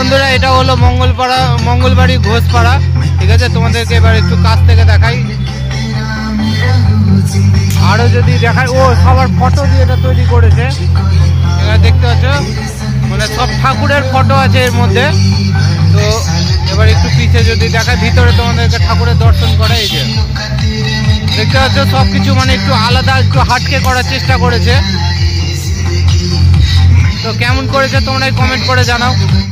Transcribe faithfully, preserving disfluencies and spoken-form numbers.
বন্ধুরা এটা হলো মঙ্গলপাড়া মঙ্গলবাড়ি ঘোষপাড়া, ঠিক আছে। তোমাদেরকে এবার একটু কাছ থেকে দেখাই, আরো যদি দেখাই। ও সবার ফটো দিয়ে এটা তৈরি করেছে, এবার দেখতে পাচ্ছ, মানে সব ঠাকুরের ফটো আছে এর মধ্যে। তো এবার একটু পিছিয়ে যদি দেখায়, ভিতরে তোমাদেরকে ঠাকুরের দর্শন করে। এই যে দেখতে পাচ্ছ সবকিছু মানে একটু আলাদা, একটু হাটকে করার চেষ্টা করেছে। তো কেমন করেছে তোমরা কমেন্ট করে জানাও।